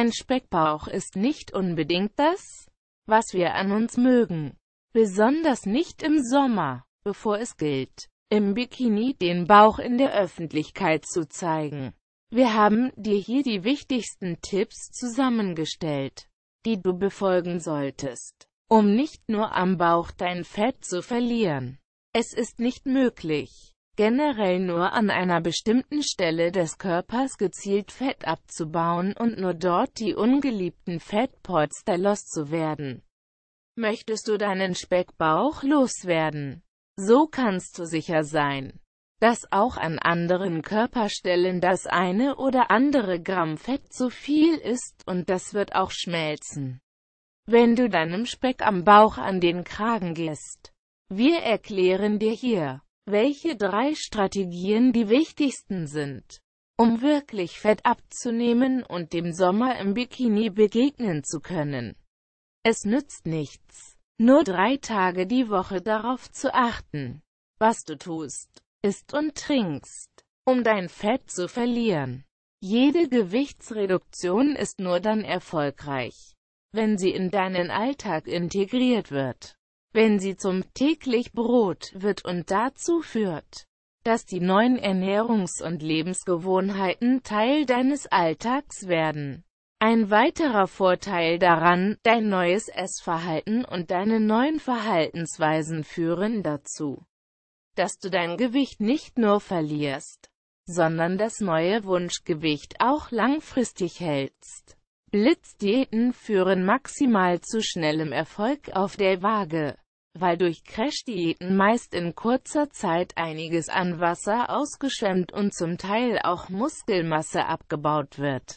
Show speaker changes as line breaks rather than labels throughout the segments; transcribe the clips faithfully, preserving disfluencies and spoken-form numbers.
Ein Speckbauch ist nicht unbedingt das, was wir an uns mögen. Besonders nicht im Sommer, bevor es gilt, im Bikini den Bauch in der Öffentlichkeit zu zeigen. Wir haben dir hier die wichtigsten Tipps zusammengestellt, die du befolgen solltest, um nicht nur am Bauch dein Fett zu verlieren. Es ist nicht möglich, generell nur an einer bestimmten Stelle des Körpers gezielt Fett abzubauen und nur dort die ungeliebten Fettpolster loszuwerden. Möchtest du deinen Speckbauch loswerden? So kannst du sicher sein, dass auch an anderen Körperstellen das eine oder andere Gramm Fett zu viel ist, und das wird auch schmelzen, wenn du deinem Speck am Bauch an den Kragen gehst. Wir erklären dir hier, welche drei Strategien die wichtigsten sind, um wirklich Fett abzunehmen und dem Sommer im Bikini begegnen zu können. Es nützt nichts, nur drei Tage die Woche darauf zu achten, was du tust, isst und trinkst, um dein Fett zu verlieren. Jede Gewichtsreduktion ist nur dann erfolgreich, wenn sie in deinen Alltag integriert wird, wenn sie zum täglich Brot wird und dazu führt, dass die neuen Ernährungs- und Lebensgewohnheiten Teil deines Alltags werden. Ein weiterer Vorteil daran: dein neues Essverhalten und deine neuen Verhaltensweisen führen dazu, dass du dein Gewicht nicht nur verlierst, sondern das neue Wunschgewicht auch langfristig hältst. Blitzdiäten führen maximal zu schnellem Erfolg auf der Waage, weil durch Crash-Diäten meist in kurzer Zeit einiges an Wasser ausgeschwemmt und zum Teil auch Muskelmasse abgebaut wird.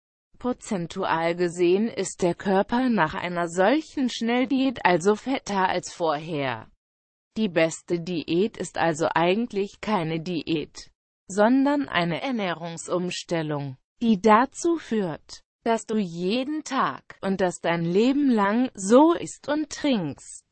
Prozentual gesehen ist der Körper nach einer solchen Schnelldiät also fetter als vorher. Die beste Diät ist also eigentlich keine Diät, sondern eine Ernährungsumstellung, die dazu führt, dass du jeden Tag und das dein Leben lang so isst und trinkst.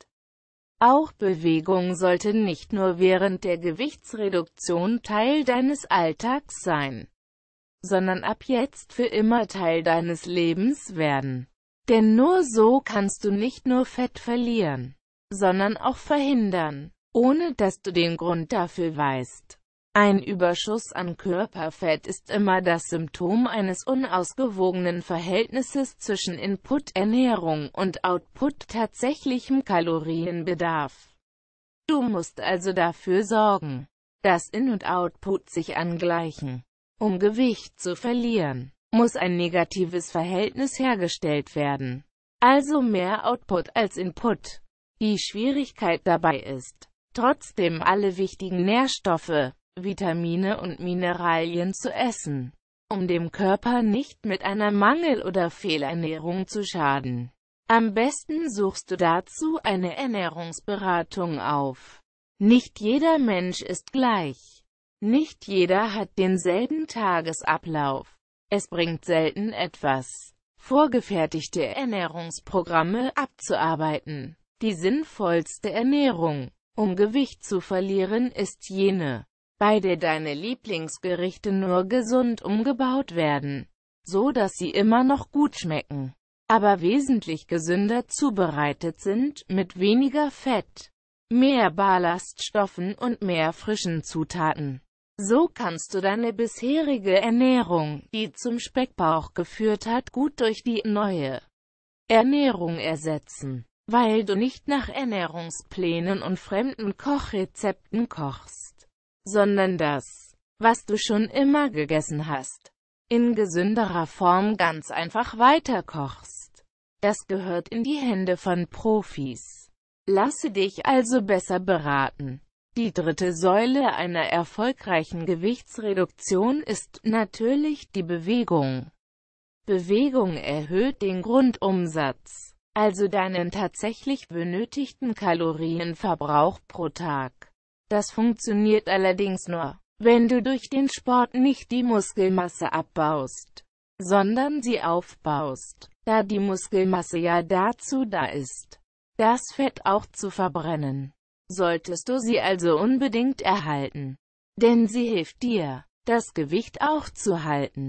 Auch Bewegung sollte nicht nur während der Gewichtsreduktion Teil deines Alltags sein, sondern ab jetzt für immer Teil deines Lebens werden. Denn nur so kannst du nicht nur Fett verlieren, sondern auch verhindern, ohne dass du den Grund dafür weißt. Ein Überschuss an Körperfett ist immer das Symptom eines unausgewogenen Verhältnisses zwischen Input Ernährung und Output tatsächlichem Kalorienbedarf. Du musst also dafür sorgen, dass In- und Output sich angleichen. Um Gewicht zu verlieren, muss ein negatives Verhältnis hergestellt werden, also mehr Output als Input. Die Schwierigkeit dabei ist, trotzdem alle wichtigen Nährstoffe, Vitamine und Mineralien zu essen, um dem Körper nicht mit einer Mangel- oder Fehlernährung zu schaden. Am besten suchst du dazu eine Ernährungsberatung auf. Nicht jeder Mensch ist gleich. Nicht jeder hat denselben Tagesablauf. Es bringt selten etwas, vorgefertigte Ernährungsprogramme abzuarbeiten. Die sinnvollste Ernährung, um Gewicht zu verlieren, ist jene, bei der deine Lieblingsgerichte nur gesund umgebaut werden, so dass sie immer noch gut schmecken, aber wesentlich gesünder zubereitet sind, mit weniger Fett, mehr Ballaststoffen und mehr frischen Zutaten. So kannst du deine bisherige Ernährung, die zum Speckbauch geführt hat, gut durch die neue Ernährung ersetzen, weil du nicht nach Ernährungsplänen und fremden Kochrezepten kochst, sondern das, was du schon immer gegessen hast, in gesünderer Form ganz einfach weiterkochst. Das gehört in die Hände von Profis. Lasse dich also besser beraten. Die dritte Säule einer erfolgreichen Gewichtsreduktion ist natürlich die Bewegung. Bewegung erhöht den Grundumsatz, also deinen tatsächlich benötigten Kalorienverbrauch pro Tag. Das funktioniert allerdings nur, wenn du durch den Sport nicht die Muskelmasse abbaust, sondern sie aufbaust, da die Muskelmasse ja dazu da ist, das Fett auch zu verbrennen. Solltest du sie also unbedingt erhalten, denn sie hilft dir, das Gewicht auch zu halten.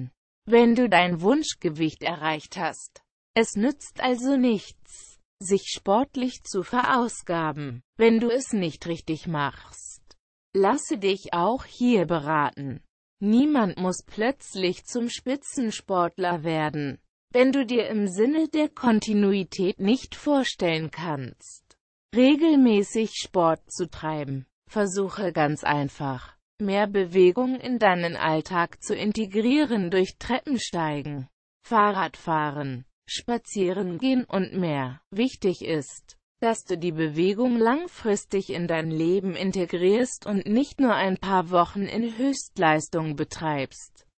wenn du dein Wunschgewicht erreicht hast. Es nützt also nichts, sich sportlich zu verausgaben, wenn du es nicht richtig machst. Lasse dich auch hier beraten. Niemand muss plötzlich zum Spitzensportler werden, wenn du dir im Sinne der Kontinuität nicht vorstellen kannst, regelmäßig Sport zu treiben. Versuche ganz einfach, mehr Bewegung in deinen Alltag zu integrieren durch Treppensteigen, Fahrradfahren, Spazierengehen und mehr. Wichtig ist, dass du die Bewegung langfristig in dein Leben integrierst und nicht nur ein paar Wochen in Höchstleistung betreibst.